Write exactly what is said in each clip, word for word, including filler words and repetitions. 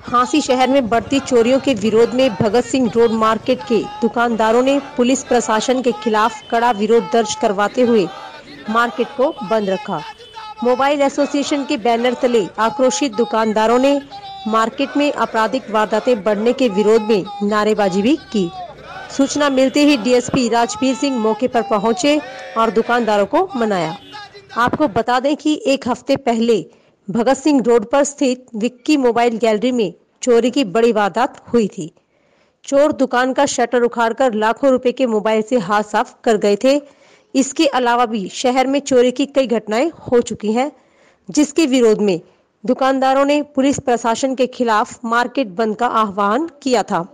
झांसी शहर में बढ़ती चोरियों के विरोध में भगत सिंह रोड मार्केट के दुकानदारों ने पुलिस प्रशासन के खिलाफ कड़ा विरोध दर्ज करवाते हुए मार्केट को बंद रखा। मोबाइल एसोसिएशन के बैनर तले आक्रोशित दुकानदारों ने मार्केट में आपराधिक वारदातें बढ़ने के विरोध में नारेबाजी भी की। सूचना मिलते ही डीएसपी राजवीर सिंह मौके पर पहुंचे और दुकानदारों को मनाया। आपको बता दें कि एक हफ्ते पहले भगत सिंह रोड पर स्थित विक्की मोबाइल गैलरी में चोरी की बड़ी वारदात हुई थी। चोर दुकान का शटर उखाड़कर लाखों रुपए के मोबाइल से हाथ साफ कर गए थे। इसके अलावा भी शहर में चोरी की कई घटनाएं हो चुकी हैं, जिसके विरोध में दुकानदारों ने पुलिस प्रशासन के खिलाफ मार्केट बंद का आह्वान किया था।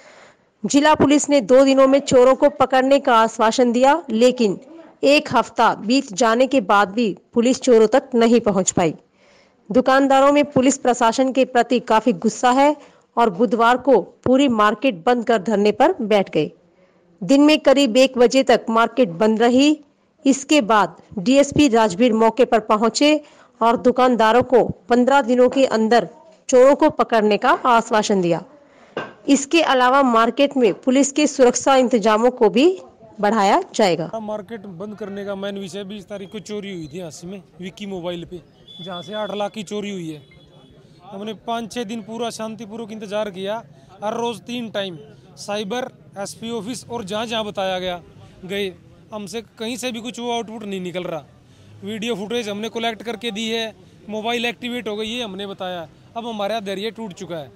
जिला पुलिस ने दो दिनों में चोरों को पकड़ने का आश्वासन दिया, लेकिन एक हफ्ता बीत जाने के बाद भी पुलिस चोरों तक नहीं पहुंच पाई। दुकानदारों में पुलिस प्रशासन के प्रति काफी गुस्सा है और बुधवार को पूरी मार्केट बंद कर धरने पर बैठ गए। दिन में करीब एक बजे तक मार्केट बंद रही। इसके बाद डीएसपी राजवीर मौके पर पहुंचे और दुकानदारों को पंद्रह दिनों के अंदर चोरों को पकड़ने का आश्वासन दिया। इसके अलावा मार्केट में पुलिस के सुरक्षा इंतजामों को भी बढ़ाया जाएगा। मार्केट बंद करने का मेन विषय बीस तारीख को चोरी हुई थी झांसी में विक्की मोबाइल पे, जहाँ से आठ लाख की चोरी हुई है। हमने पाँच छः दिन पूरा शांतिपूर्वक इंतजार किया। हर रोज़ तीन टाइम साइबर एसपी ऑफिस और जहाँ जहाँ बताया गया गए, हमसे कहीं से भी कुछ वो आउटपुट नहीं निकल रहा। वीडियो फुटेज हमने कलेक्ट करके दी है, मोबाइल एक्टिवेट हो गई ये हमने बताया। अब हमारा धैर्य टूट चुका है।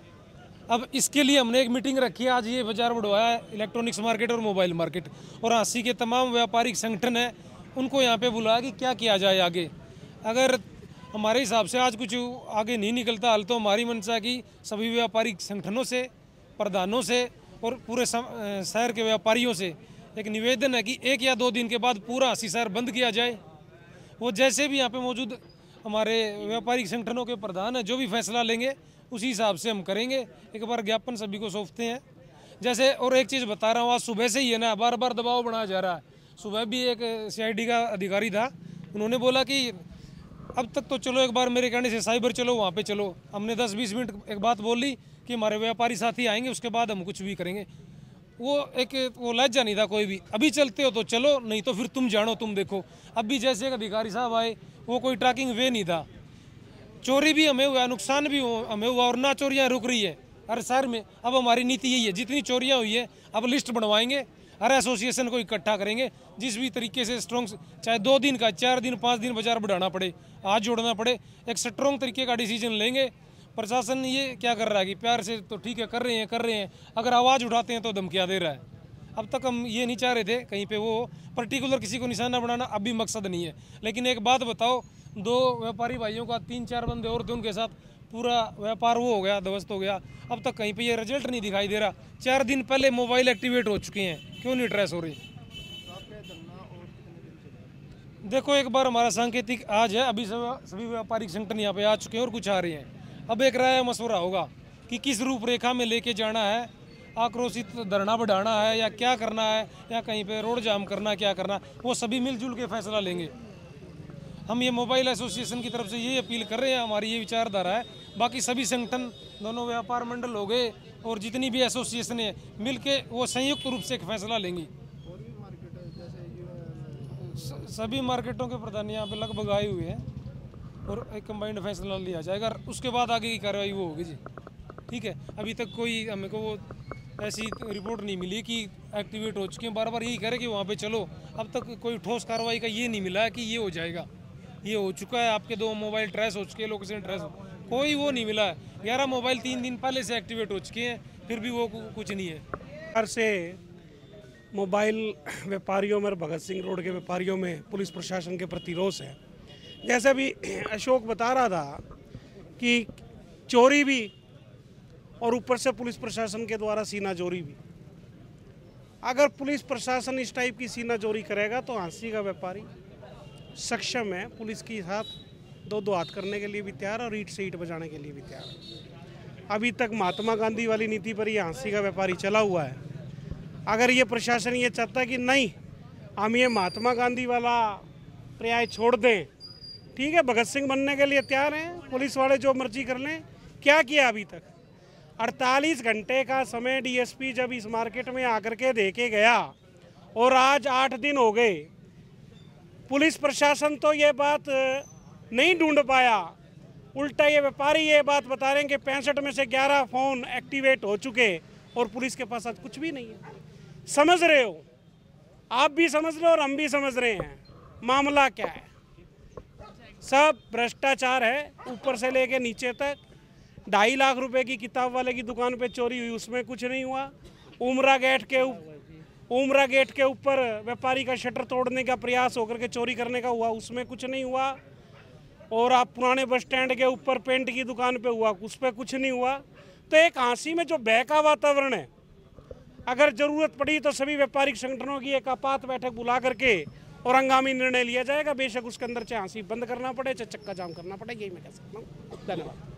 अब इसके लिए हमने एक मीटिंग रखी है। आज ये बाजार बढ़वाया है, इलेक्ट्रॉनिक्स मार्केट और मोबाइल मार्केट और झांसी के तमाम व्यापारिक संगठन है, उनको यहाँ पे बुलाया कि क्या किया जाए आगे। अगर हमारे हिसाब से आज कुछ आगे नहीं निकलता हाल, तो हमारी मंशा है कि सभी व्यापारिक संगठनों से, प्रधानों से और पूरे शहर के व्यापारियों से एक निवेदन है कि एक या दो दिन के बाद पूरा झांसी शहर बंद किया जाए। वो जैसे भी यहाँ पे मौजूद हमारे व्यापारिक संगठनों के प्रधान है, जो भी फैसला लेंगे उसी हिसाब से हम करेंगे। एक बार ज्ञापन सभी को सौंपते हैं। जैसे और एक चीज़ बता रहा हूँ, आज सुबह से ही है ना, बार बार दबाव बनाया जा रहा है। सुबह भी एक सीआईडी का अधिकारी था, उन्होंने बोला कि अब तक तो चलो, एक बार मेरे कहने से साइबर चलो, वहाँ पे चलो। हमने दस बीस मिनट एक बात बोली कि हमारे व्यापारी साथी आएंगे, उसके बाद हम कुछ भी करेंगे। वो एक वो लज्जा नहीं था कोई भी। अभी चलते हो तो चलो, नहीं तो फिर तुम जानो, तुम देखो। अब भी जैसे एक अधिकारी साहब आए, वो कोई ट्रैकिंग वे नहीं था। चोरी भी हमें हुआ, नुकसान भी हमें हुआ और ना चोरियाँ रुक रही है हर शहर में। अब हमारी नीति यही है, जितनी चोरियाँ हुई है अब लिस्ट बनवाएंगे, हर एसोसिएशन को इकट्ठा करेंगे। जिस भी तरीके से स्ट्रॉन्ग, चाहे दो दिन का, चार दिन, पाँच दिन बाजार बढ़ाना पड़े, हाथ जोड़ना पड़े, एक स्ट्रॉन्ग तरीके का डिसीजन लेंगे। प्रशासन ये क्या कर रहा है कि प्यार से तो ठीक है कर रहे हैं कर रहे हैं अगर आवाज़ उठाते हैं तो धमकियाँ दे रहा है। अब तक हम ये नहीं चाह रहे थे कहीं पे वो पर्टिकुलर किसी को निशाना बनाना, अब भी मकसद नहीं है। लेकिन एक बात बताओ, दो व्यापारी भाइयों का तीन चार बंदे और थे, उनके साथ पूरा व्यापार वो हो गया, ध्वस्त हो गया। अब तक कहीं पे ये रिजल्ट नहीं दिखाई दे रहा। चार दिन पहले मोबाइल एक्टिवेट हो चुके हैं, क्यों नहीं ट्रेस हो रही? देखो, एक बार हमारा सांकेतिक आज है, अभी सभी व्यापारिक संगठन यहाँ पे आ चुके हैं और कुछ आ रहे हैं। अब एक राय मशवरा होगा कि किस रूपरेखा में लेके जाना है, आक्रोशित धरना बढ़ाना है या क्या करना है, या कहीं पे रोड जाम करना, क्या करना, वो सभी मिलजुल के फैसला लेंगे। हम ये मोबाइल एसोसिएशन की तरफ से ये अपील कर रहे हैं, हमारी ये विचारधारा है। बाकी सभी संगठन, दोनों व्यापार मंडल हो गए और जितनी भी एसोसिएशन है, मिल के वो संयुक्त रूप से एक फैसला लेंगी। सभी मार्केटों के प्रधान यहाँ पे लगभग आए हुए हैं और एक कंबाइंड फैसला लिया जाएगा। उसके बाद आगे की कार्रवाई वो होगी जी। ठीक है, अभी तक कोई हमें को वो ऐसी रिपोर्ट नहीं मिली कि एक्टिवेट हो चुके हैं। बार बार यही कह रहे कि वहाँ पे चलो, अब तक कोई ठोस कार्रवाई का ये नहीं मिला है कि ये हो जाएगा। ये हो चुका है, आपके दो मोबाइल ट्रेस हो चुके हैं, लोकेशन ट्रेस, कोई वो नहीं मिला है। ग्यारह मोबाइल तीन दिन पहले से एक्टिवेट हो चुके हैं, फिर भी वो कुछ नहीं है। हर से मोबाइल व्यापारियों में, भगत सिंह रोड के व्यापारियों में पुलिस प्रशासन के प्रति रोष है। जैसे भी अशोक बता रहा था कि चोरी भी और ऊपर से पुलिस प्रशासन के द्वारा सीना चोरी भी। अगर पुलिस प्रशासन इस टाइप की सीना चोरी करेगा तो झांसी का व्यापारी सक्षम है, पुलिस के साथ दो दो हाथ करने के लिए भी तैयार और ईंट से ईंट बजाने के लिए भी तैयार है। अभी तक महात्मा गांधी वाली नीति पर ये झांसी का व्यापारी चला हुआ है। अगर ये प्रशासन ये चाहता है कि नहीं, हम ये महात्मा गांधी वाला पर्याय छोड़ दें, ठीक है, भगत सिंह बनने के लिए तैयार हैं, पुलिस वाले जो मर्जी कर लें, क्या किया अभी तक? अड़तालीस घंटे का समय डीएसपी जब इस मार्केट में आकर के दे के गया और आज आठ दिन हो गए, पुलिस प्रशासन तो ये बात नहीं ढूंढ पाया। उल्टा ये व्यापारी ये बात बता रहे हैं कि पैंसठ में से ग्यारह फ़ोन एक्टिवेट हो चुके और पुलिस के पास आज कुछ भी नहीं है। समझ रहे हो, आप भी समझ रहे हो और हम भी समझ रहे हैं मामला क्या है। सब भ्रष्टाचार है, ऊपर से लेके नीचे तक। ढाई लाख रुपए की किताब वाले की दुकान पे चोरी हुई, उसमें कुछ नहीं हुआ। उमरा गेट के उमरा गेट के ऊपर व्यापारी का शटर तोड़ने का प्रयास होकर के चोरी करने का हुआ, उसमें कुछ नहीं हुआ। और आप पुराने बस स्टैंड के ऊपर पेंट की दुकान पे हुआ, उस पर कुछ नहीं हुआ। तो एक हाँसी में जो भय का वातावरण है, अगर ज़रूरत पड़ी तो सभी व्यापारिक संगठनों की एक आपात बैठक बुला करके और हंगामी निर्णय लिया जाएगा। बेशक उसके अंदर चाहे हाँसी बंद करना पड़े, चाहे चक्का जाम करना पड़े, यही मैं कह सकता हूँ। धन्यवाद।